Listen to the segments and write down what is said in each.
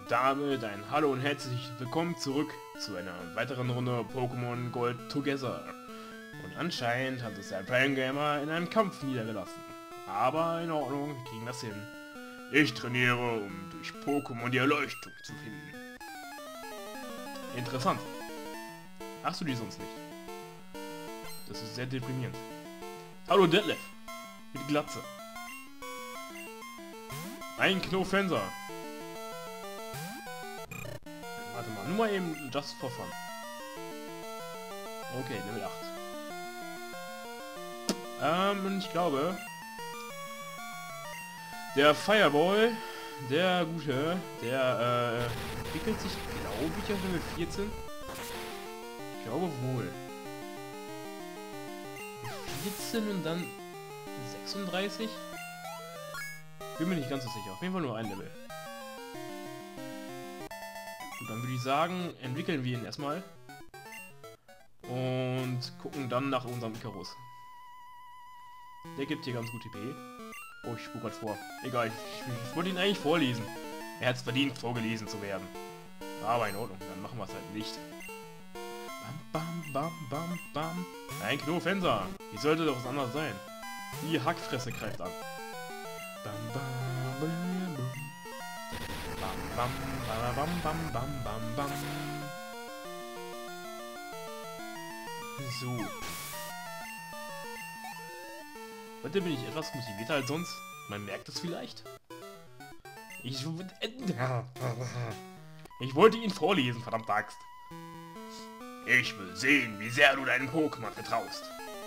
damit ein Hallo und herzlich willkommen zurück zu einer weiteren Runde Pokémon Gold Together. Und anscheinend hat es der Prime Gamer in einem Kampf niedergelassen. Aber in Ordnung, wir kriegen das hin. Ich trainiere, um durch Pokémon die Erleuchtung zu finden. Interessant. Hast du die sonst nicht? Das ist sehr deprimierend. Hallo Detlef. Mit Glatze. Ein Knofenser. Warte mal, nur mal eben just for fun. Okay, Level 8. Und ich glaube, der Fireball, der Gute, der entwickelt sich, glaube ich, auf Level 14. Ich glaube wohl. 14 und dann 36? Bin mir nicht ganz so sicher. Auf jeden Fall nur ein Level. Gut, dann würde ich sagen, entwickeln wir ihn erstmal. Und gucken dann nach unserem Icarus. Der gibt hier ganz gut TP. Oh, ich spuk grad vor. Egal, ich wollte ihn eigentlich vorlesen. Er hat es verdient, vorgelesen zu werden. Aber in Ordnung, dann machen wir es halt nicht. Bam, bam, bam, bam, bam. Ein Knofenser. Wie sollte doch was anderes sein? Die Hackfresse greift an. Bam, bam, bam, bam, bam, bam, bam, bam, bam, bam. So. Heute bin ich etwas motivierter als sonst. Man merkt es vielleicht. Ich wollte ihn vorlesen, verdammte Axt. Ich will sehen, wie sehr du deinem Pokémon vertraust.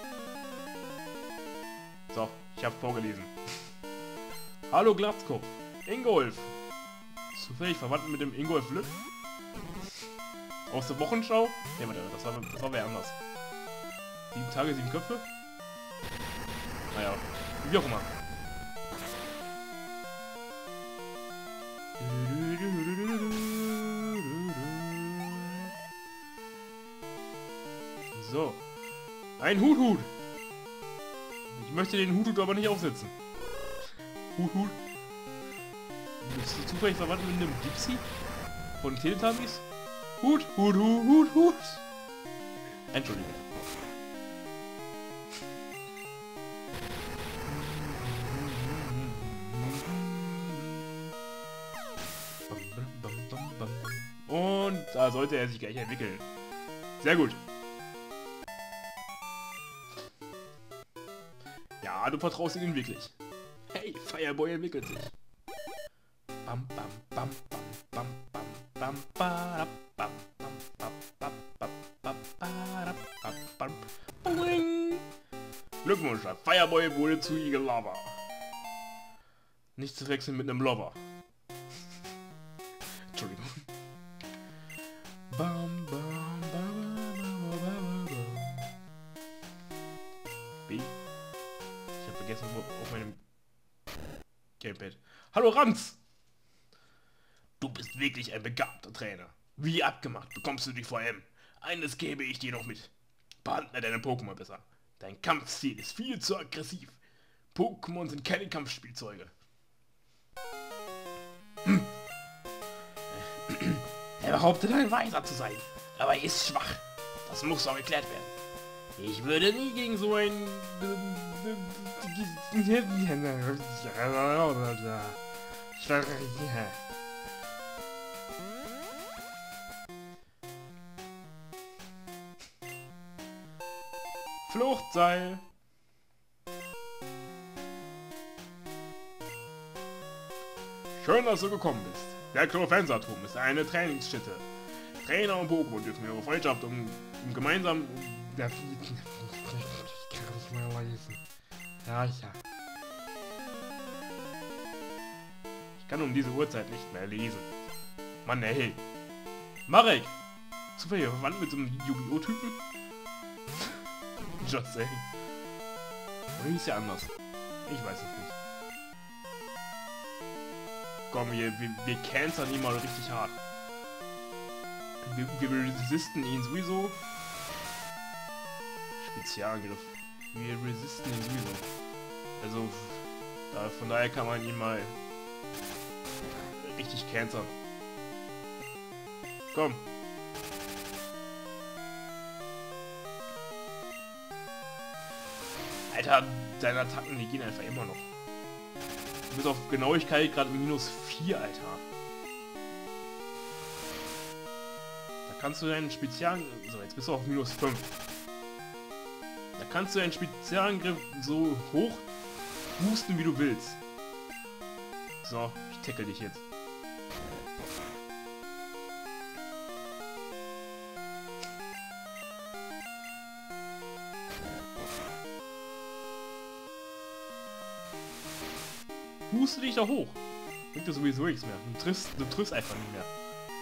So, ich habe vorgelesen. Hallo Glatzkopf. Ingolf. Zufällig verwandt mit dem Ingolf Lück? Aus der Wochenschau? Ne, das war wer anders. 7 Tage, 7 Köpfe? Naja, wie auch immer. So. Ein Hut-Hut. Ich möchte den Hut-Hut aber nicht aufsetzen. Hut-Hut. Bist du zufällig verwandt mit einem Dipsy? Von Teletubbies? Hut, Hut, Hut, Hut, Hut. Entschuldigung. Und da sollte er sich gleich entwickeln. Sehr gut. Ja, du vertraust ihnen wirklich. Hey, Fireboy entwickelt sich. Bam, bam, bam, bam, bam, bam, bam, bam, bam, bam. Glückwunsch, der Fireboy wurde zu Eagle Lover. Nicht zu wechseln mit einem Lover. Entschuldigung. Bam, bam, bam, bam, bam, bam. B. Ich habe vergessen, wo auf meinem Gamepad. Hallo Ranz! Du bist wirklich ein begabter Trainer. Wie abgemacht bekommst du die VM. Eines gebe ich dir noch mit. Behandle deine Pokémon besser. Dein Kampfstil ist viel zu aggressiv. Pokémon sind keine Kampfspielzeuge. Er behauptet, ein Weiser zu sein, aber er ist schwach. Das muss auch erklärt werden. Ich würde nie gegen so ein... Fluchtseil. Schön, dass du gekommen bist. Der Knofenserturm ist eine Trainingsstätte. Trainer und Pokémon dürfen ihre Freundschaft um gemeinsam... Ich kann nicht mehr lesen. Ja. Ich kann um diese Uhrzeit nicht mehr lesen. Mann, ey. Marek! Zufällig verwandt mit so einem Yu-Gi-Oh! Typen? Just saying. Oder hieß ja anders? Ich weiß es nicht. Komm, wir cancern ihn mal richtig hart. Wir resisten ihn sowieso. Spezialangriff. Wir resisten ihn sowieso. Also, von daher kann man ihn mal richtig cancern. Komm. Alter, deine Attacken, die gehen einfach immer noch. Du bist auf Genauigkeit gerade -4, Alter. Da kannst du deinen Spezial... So, jetzt bist du auf -5. Da kannst du deinen Spezialangriff so hoch boosten, wie du willst. So, ich tackle dich jetzt. Booste dich da hoch. Bringt dir sowieso nichts mehr. Du triffst einfach nicht mehr.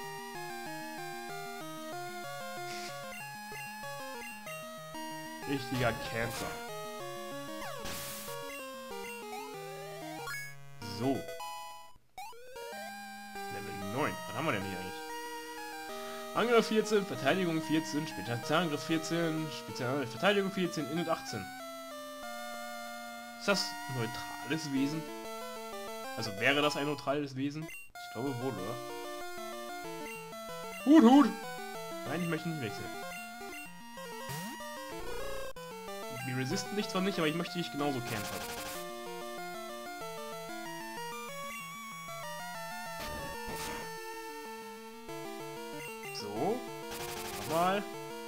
Richtiger Cancer. So. Level 9. Was haben wir denn hier eigentlich? Angriff 14, Verteidigung 14, Spezialangriff 14, Verteidigung 14, Init 18. Ist das ein neutrales Wesen? Also wäre das ein neutrales Wesen? Ich glaube wohl, oder? Hut, Hut! Nein, ich möchte nicht wechseln. Wir resisten dich zwar nicht, aber ich möchte dich genauso cancern. So. Nochmal.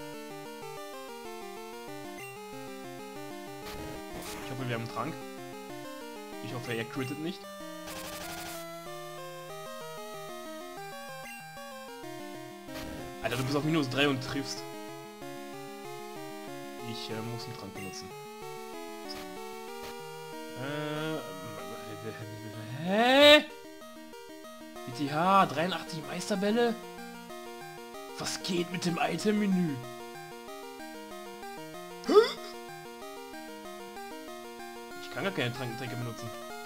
Ich hoffe, wir haben einen Trank. Ich hoffe, er crittet nicht. Alter, du bist auf -3 und triffst. Ich muss einen Trank benutzen. So. Hä? BTH, 83 Meisterbälle? Was geht mit dem Item-Menü? Ich kann gar keine Tränke benutzen.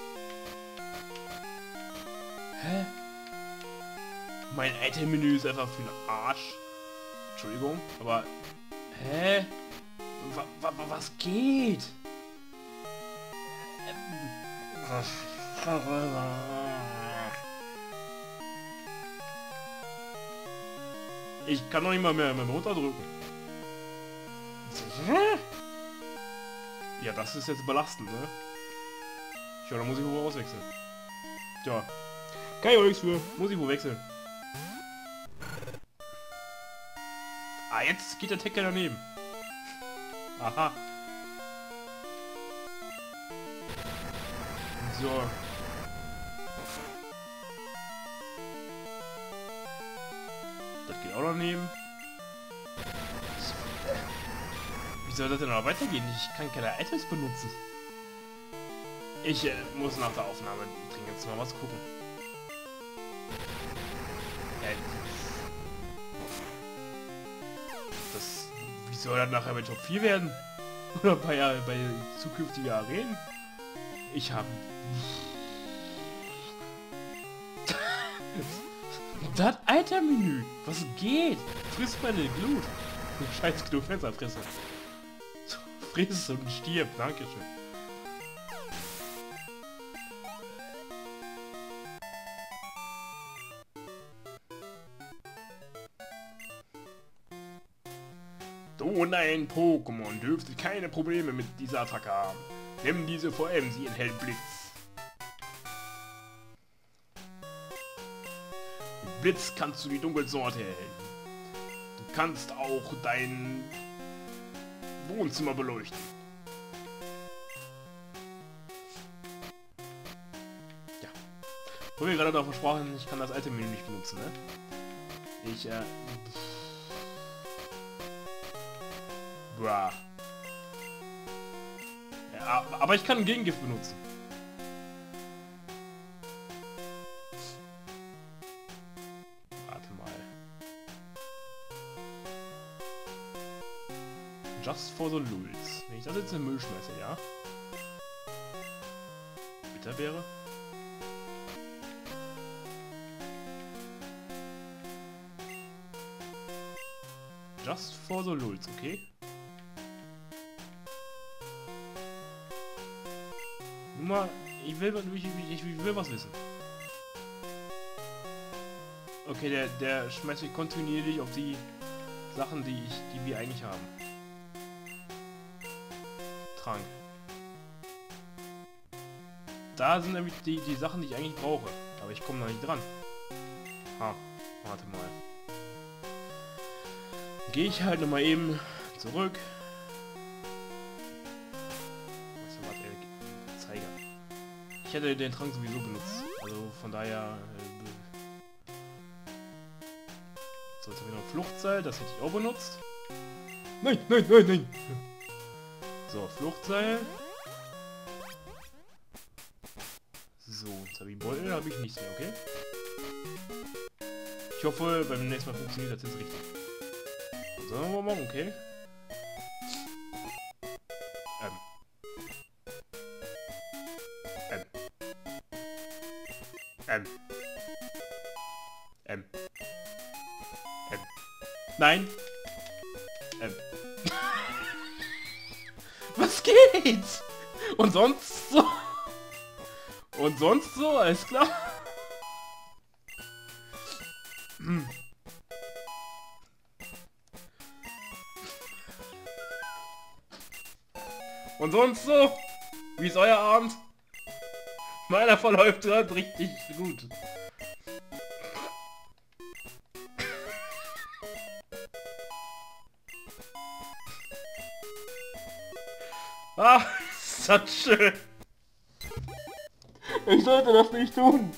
Hä? Mein Item-Menü ist einfach für den Arsch. Entschuldigung, aber... Hä? Was geht? Ich kann doch nicht mal mehr runterdrücken. Ja, das ist jetzt belastend, ne? Ja, da muss ich wohl auswechseln. Tja. Kann ich auch nichts für. Muss ich wohl wechseln. Ah, jetzt geht der Tackle daneben. Aha. So. Das geht auch daneben. Wie soll das denn noch weitergehen? Ich kann keine Items benutzen. Ich muss nach der Aufnahme dringend mal was gucken. Wie soll das nachher bei Top 4 werden? Oder bei zukünftigen Arenen? Ich hab... Das Item-Menü! Was geht? Friss meine Glut! Scheiß Knufenserfresse. Friss und stirb, dankeschön. Du und dein Pokémon dürfte keine Probleme mit dieser Attacke haben. Nimm diese VM, sie enthält Blitz. Mit Blitz kannst du die Dunkelsorte erhellen. Du kannst auch dein Wohnzimmer beleuchten. Ja. Wo wir gerade noch versprochen, ich kann das alte Menü nicht benutzen, ne? Bruh. Ja, aber ich kann ein Gegengift benutzen. Warte mal. Just for the Lulz. Wenn ich das jetzt in den Müll schmeiße, ja? Bitterbeere? Just for the Lulz, okay? Nur mal, ich will was wissen. Okay, der schmeißt mich kontinuierlich auf die Sachen, die wir eigentlich haben. Trank. Da sind nämlich die Sachen, die ich eigentlich brauche. Aber ich komme noch nicht dran. Ha, warte mal. Gehe ich halt nochmal eben zurück. Zeiger. Ich hätte den Trank sowieso benutzt. Also von daher... so, jetzt habe ich noch Fluchtseil. Das hätte ich auch benutzt. Nein, nein, nein, nein! So, Fluchtseil. So, jetzt habe ich einen Beutel, habe ich nichts mehr, okay? Ich hoffe, beim nächsten Mal funktioniert das jetzt richtig. Sollen wir mal machen, okay? Nein! Was geht? Und sonst so? Und sonst so? Alles klar? Und sonst so? Wie ist euer Abend? Meiner verläuft gerade richtig gut. Ah, ist das schön. Ich sollte das nicht tun.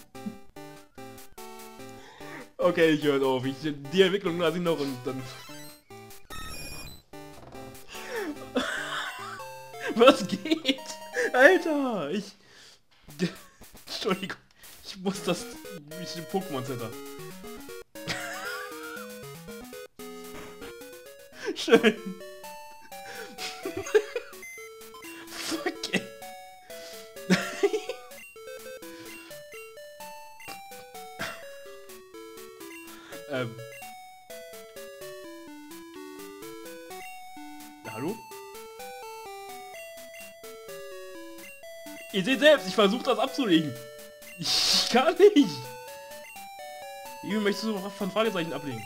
Okay, ich höre auf. Die Entwicklung lasse ich noch und dann... Was geht? Alter, Entschuldigung. Ich muss das... Ich bin Pokémon Center. Schön. Fuck, ey. Hallo? Ihr seht selbst, ich versuche das abzulegen. Ich kann nicht. Wie viel möchtest du von Fragezeichen ablegen?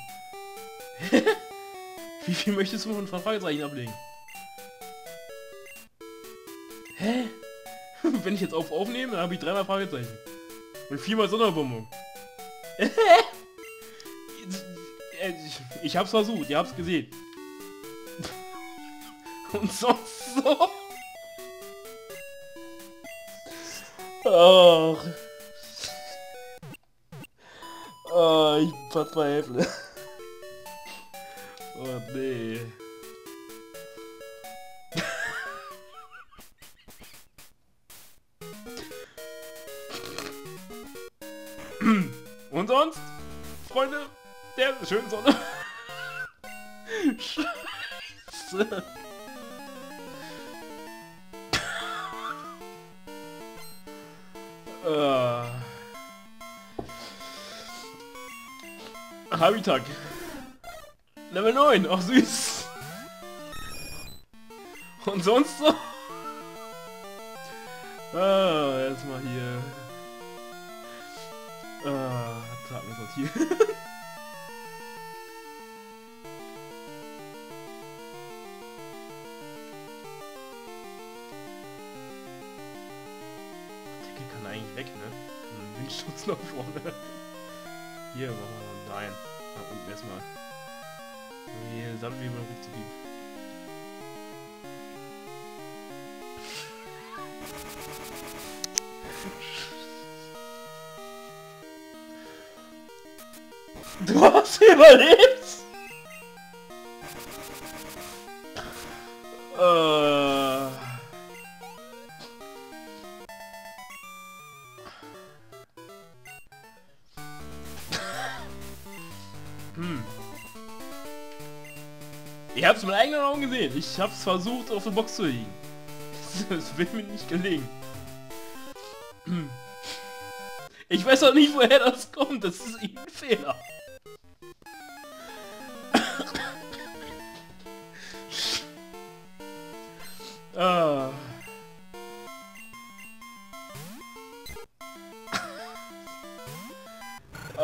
Wie viel möchtest du von Fragezeichen ablegen? Hä? Wenn ich jetzt aufnehme, dann habe ich 3 Fragezeichen. Und 4 Sonderbonbon. Ich hab's versucht, ihr habt's gesehen. Und sonst so. Ach. Oh, ich verzweifle. Oh nee. Und sonst, Freunde der schönen Sonne. Scheiße. Habitak. Level 9, auch süß. Und sonst so? Erstmal hier. Taten sortieren. Deckel kann eigentlich weg, ne? Windschutz nach vorne. Hier machen wir noch einen. Nach unten erstmal. Hier Sandwebel hochzugeben. Du hast überlebt? Ich hab's mit eigenen Augen gesehen. Ich hab's versucht, auf der Box zu liegen. Das will mir nicht gelingen. Ich weiß auch nicht, woher das kommt. Das ist ein Fehler.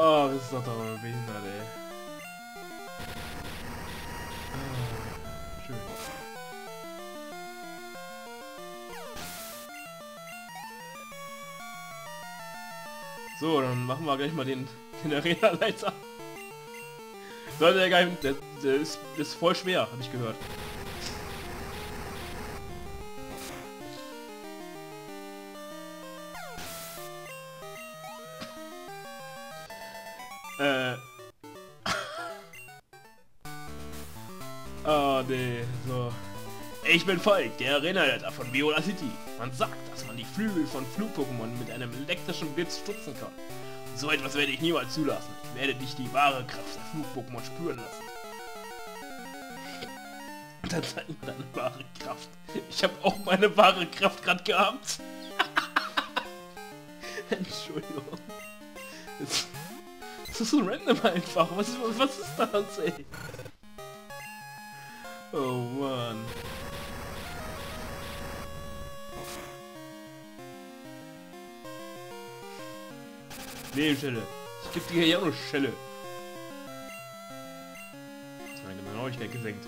Oh, das ist doch behindert, ey. Schön. So, dann machen wir gleich mal den Arena-Leiter. Sollte der geil, der ist voll schwer, habe ich gehört. Oh nee, so. Ich bin Falk, der Arena-Leiter von Viola City. Man sagt, dass man die Flügel von Flug-Pokémon mit einem elektrischen Blitz stutzen kann. So etwas werde ich niemals zulassen. Ich werde dich die wahre Kraft der Flug-Pokémon spüren lassen. Dann zeig mir deine wahre Kraft. Ich habe auch meine wahre Kraft gerade gehabt. Entschuldigung. Das ist so random einfach. Was ist das, ey? Oh Mann. Nebenstelle. Ich gebe dir ja auch noch Schelle. Das ist meine Genauigkeit gesenkt.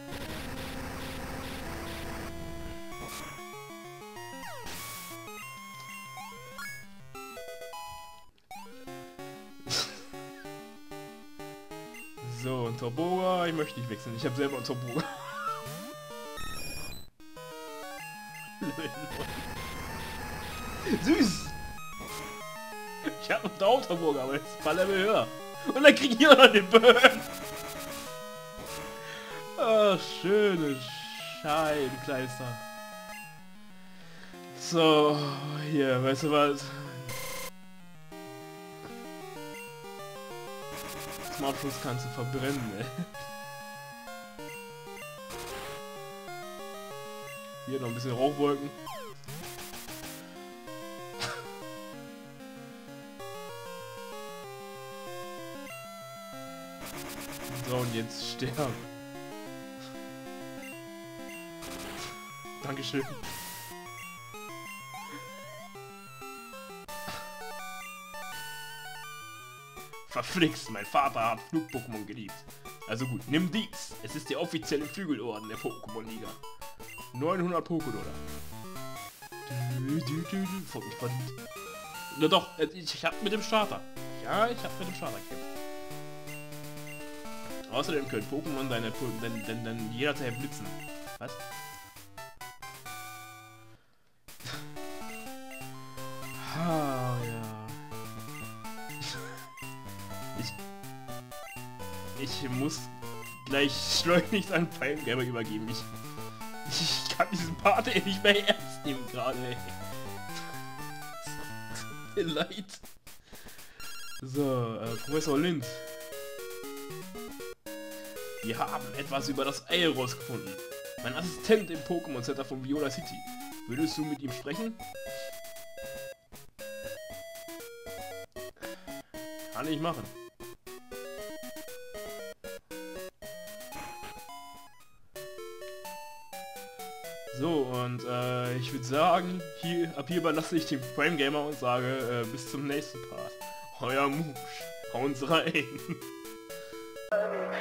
So, und Torboga, ich möchte nicht wechseln. Ich habe selber einen Torboga. Süß! Ich habe noch einen Torboga, aber jetzt ist Level höher. Und dann kriege ich auch noch den Burn. Oh, schöne Scheibenkleister. So, hier, weißt du was? Zum Abschluss kannst du verbrennen, ey. Hier noch ein bisschen Rauchwolken. So, und jetzt sterben. Dankeschön. Verflixt, mein Vater hat Flug-Pokémon geliebt. Also gut, nimm dies. Es ist der offizielle Flügelorden der Pokémon-Liga. 900 Pokédollar. Na doch, ich hab mit dem Starter. Ja, ich hab mit dem Starter gekämpft. Außerdem können Pokémon dann jederzeit blitzen. Was? Ah, ja. Ich muss gleich schleunigst an Palmgamer übergeben. Ich kann diesen Part nicht mehr ernst nehmen gerade, ey. Tut mir leid. So, Professor Lind. Wir haben etwas über das Ei rausgefunden. Mein Assistent im Pokémon Center von Viola City. Würdest du mit ihm sprechen? Kann ich machen. So, und ich würde sagen, ab hier überlasse ich den Prime Gamer und sage, bis zum nächsten Part. Euer Musch. Hauen Sie rein.